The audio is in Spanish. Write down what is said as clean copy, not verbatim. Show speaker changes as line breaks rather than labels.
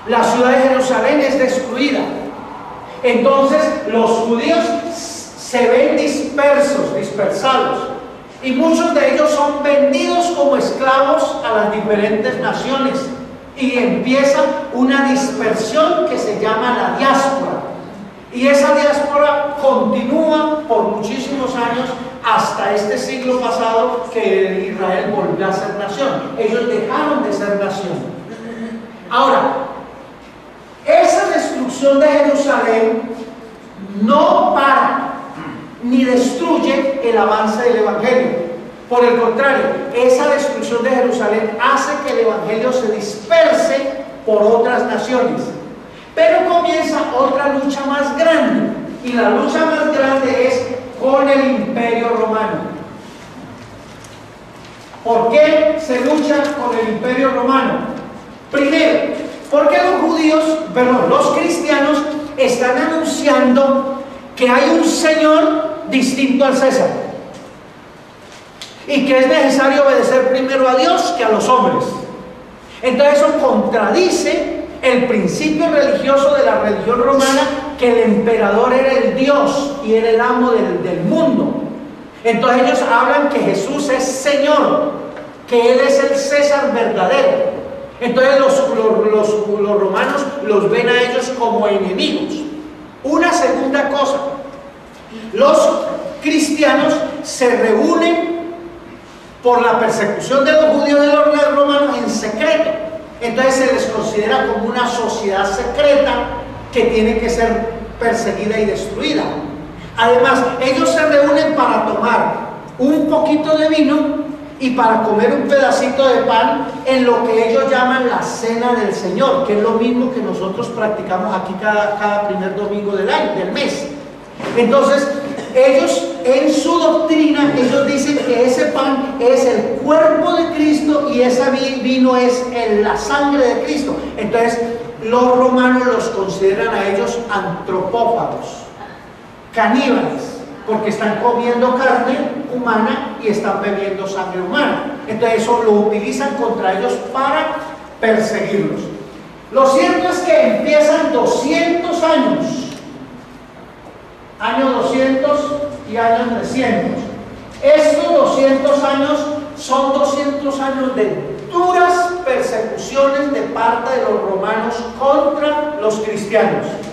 la ciudad de Jerusalén es destruida. Entonces los judíos se ven dispersados, y muchos de ellos son vendidos como esclavos a las diferentes naciones, y empieza una dispersión que se llama la diáspora, y esa diáspora continúa por muchísimos años hasta este siglo pasado, que Israel volvió a ser nación. Ellos dejaron de ser nación. Ahora, esa destrucción de Jerusalén no para ni destruye el avance del Evangelio. Por el contrario, esa destrucción de Jerusalén hace que el Evangelio se disperse por otras naciones. Pero comienza otra lucha más grande, y la lucha más grande es con el Imperio Romano. ¿Por qué se lucha con el Imperio Romano? Primero, porque los cristianos están anunciando que hay un Señor distinto al César, y que es necesario obedecer primero a Dios que a los hombres. Entonces eso contradice el principio religioso de la religión romana, que el emperador era el Dios y era el amo del mundo. Entonces ellos hablan que Jesús es Señor, que Él es el César verdadero. Entonces los romanos los ven a ellos como enemigos. Una segunda cosa, los cristianos se reúnen por la persecución de los judíos de los romanos en secreto. Entonces se les considera como una sociedad secreta que tiene que ser perseguida y destruida. Además, ellos se reúnen para tomar un poquito de vino y para comer un pedacito de pan en lo que ellos llaman la Cena del Señor, que es lo mismo que nosotros practicamos aquí cada primer domingo del mes. Entonces, ellos en su doctrina, ellos dicen que ese pan es el cuerpo de Cristo y ese vino es la sangre de Cristo. Entonces, los romanos los consideran a ellos antropófagos, caníbales, porque están comiendo carne humana y están bebiendo sangre humana. Entonces eso lo utilizan contra ellos para perseguirlos. Lo cierto es que empiezan 200 años, año 200 y año 300. Estos 200 años son 200 años de duras persecuciones de parte de los romanos contra los cristianos.